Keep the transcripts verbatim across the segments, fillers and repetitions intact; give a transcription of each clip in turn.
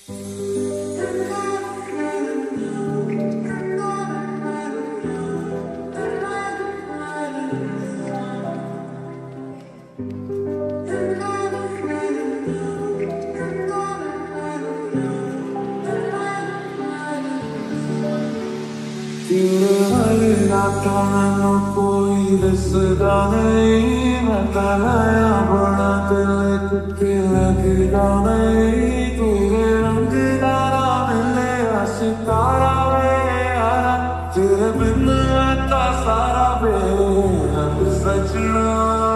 मैनू कोई दसदा नहीं, मैं तलाया बड़ा दिल कुत्ते लगदा नहीं। तेरे रंग दारा मिले सितारा वे यारा, तेरे बिन आता सारा बेरंग सजना।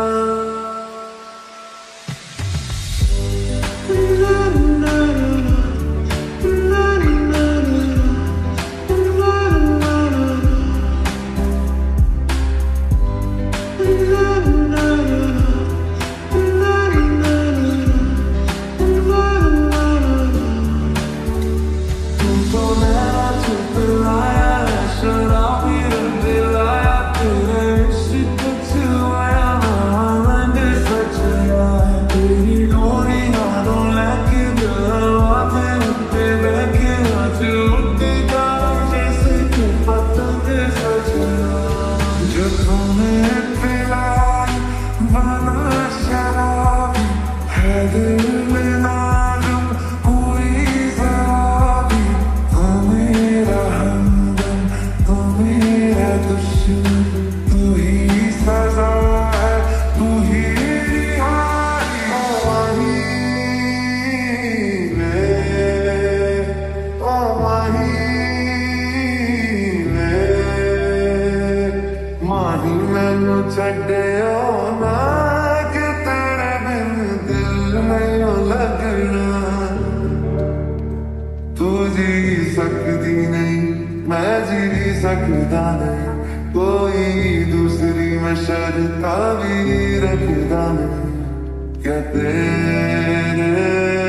सकदा नहीं कोई दूसरी मैं शर्ता भी रखदा नहीं, क्या तेरे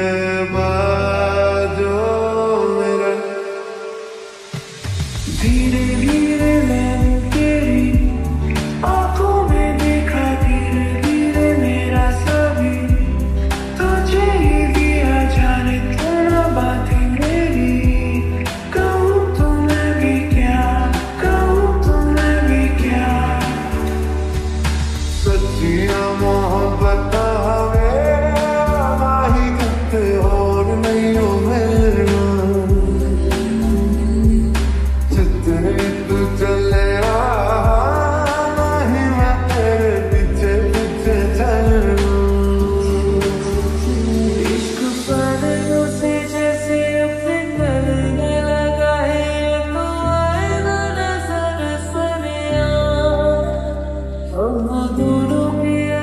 बाजो मेरा धीरे धीरे मैंने तेरी आंखों में देखा, धीरे धीरे मेरा सभी तुझे ही दिया जाने थोड़ा बात मेरी।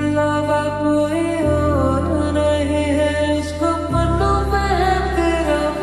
कोई और नहीं है, इसको पन्नों पे है तेरा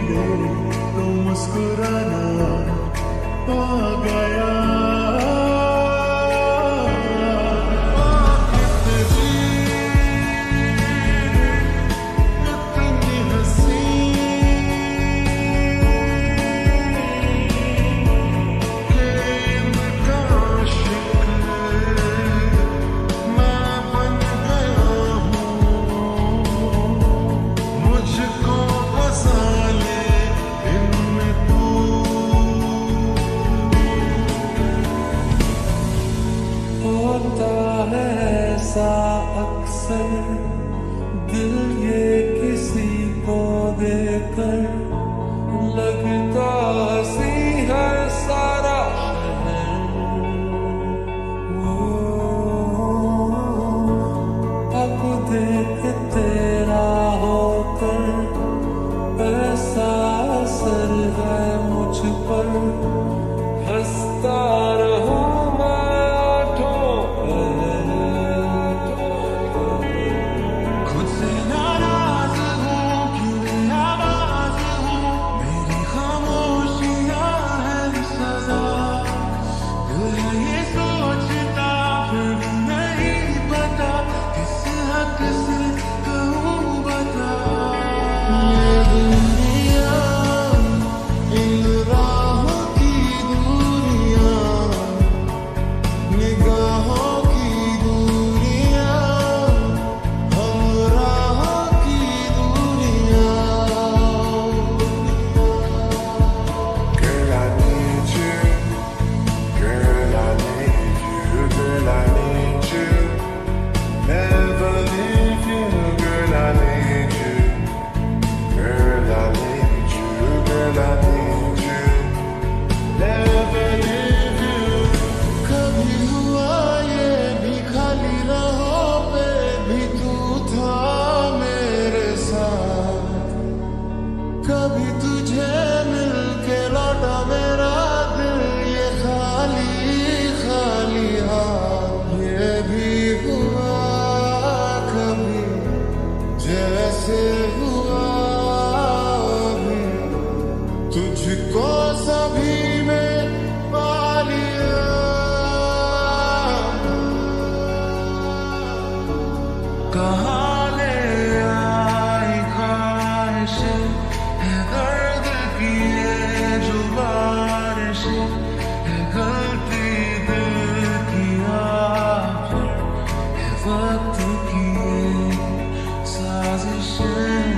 मिले तो मुस्कुराना आ गया। ऐसा अक्सर दिल ये किसी को देकर लगता हंसी है सारा शहर। वो अब देख तेरा होकर ऐसा असर है मुझ पर, हंसता रहूं तुझको सभी में पा लिया। कहाँ ले आई ख्वाहिशें है दर्द की ये जो बारिशें है गलती दिल की आफत है वक्त की ये साजिशें।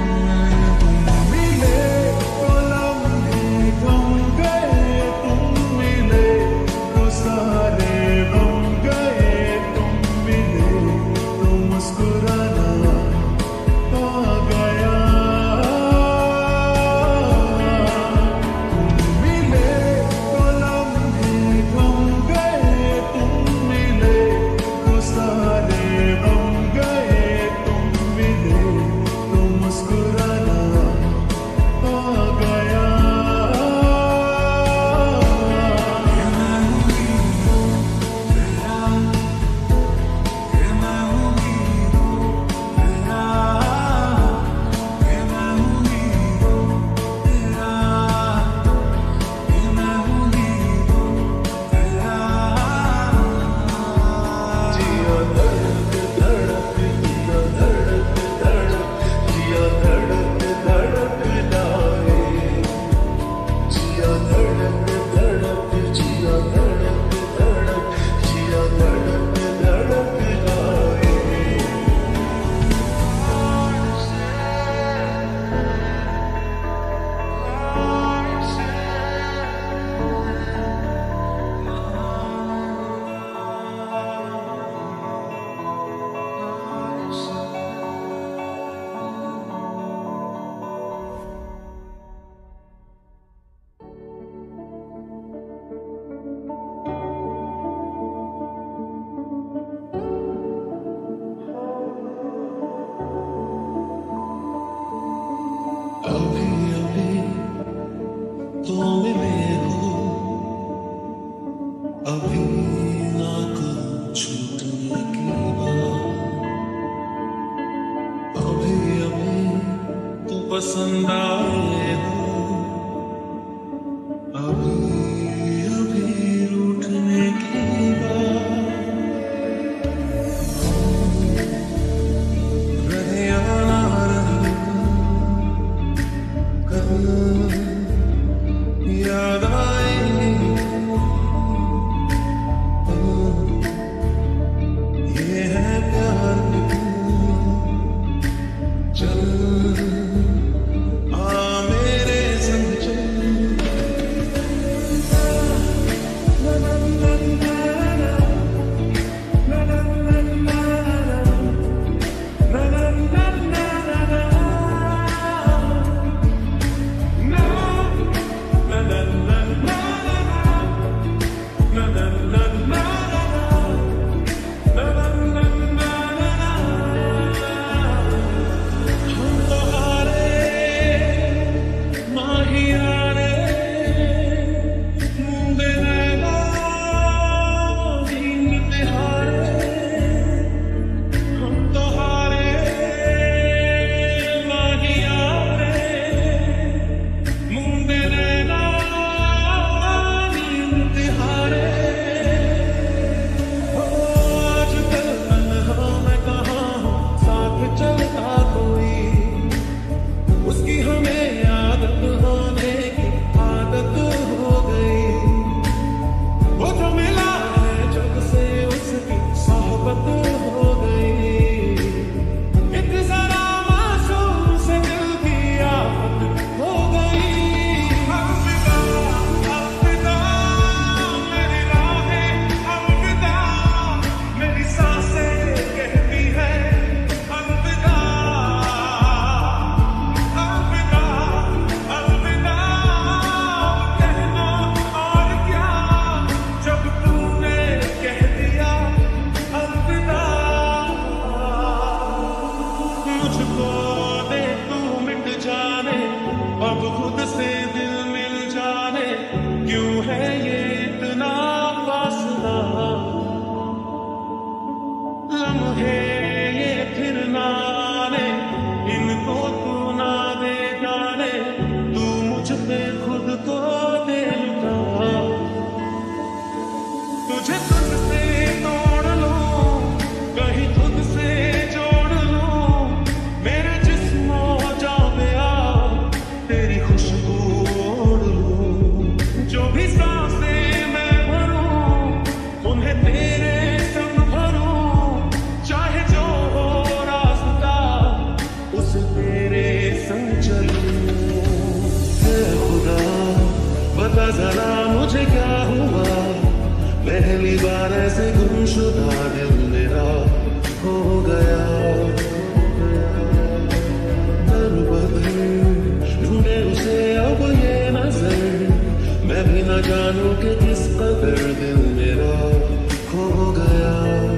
पसंद आए हो याद आएंगे ये है प्यार चल आ मेरे संग चल अब खुद से दिल मिल जाने क्यों है ये इतना फासला लम्हे ये फिर ना आने इनको तू ना दे जाने तू मुझ पे खुद को दे लुटा तुझे तुझसे तोड़ लूं कहीं खुद से जोड़ लूं मेरे जिस्मों जा पे आ तेरी खुशबू ओढ़ लूं जो भी सांसें मैं भरूं उन्हें तेरे संग भरूं चाहे जो हो रास्ता उसे तेरे संग चलूं हे खुदा बता जरा मुझे क्या हुआ पहली बार ऐसे गुमशुदा दिल मेरा हो गया दर बदर ढूंढे उसे अब ये नजर मैं भी न जानूं कि किस कदर दिल मेरा खो गया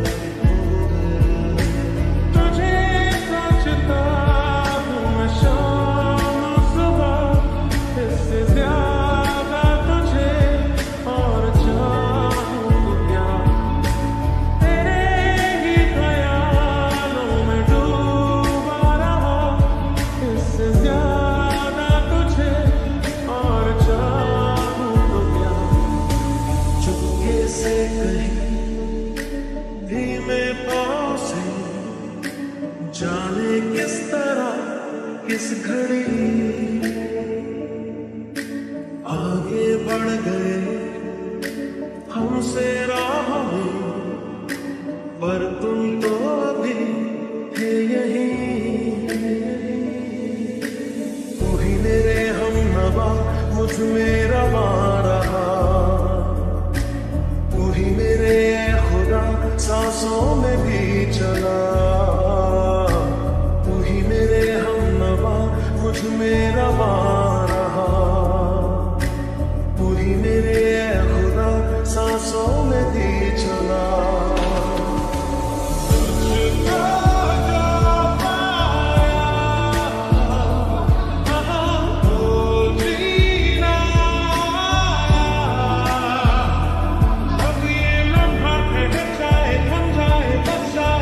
तुझे सोचता हूँ मैं शाम सुबह इससे ज्यादा तुझे और चाहूं तो क्या तेरे ही ख्यालों में डूबा रहा इससे ज्यादा तुझे और चाहूं तो क्या चुपके से कहीं धीमे पाँव से जाने किस तरह किस घड़ी आगे बढ़ गए हमसे राह में पर तुम तो अभी थे यहीं तू ही मेरे हम नवा मुझ में रवा रहा तू ही मेरे खुदा सांसों में भी चला तू ही मेरे हम नवा मुझ में रवा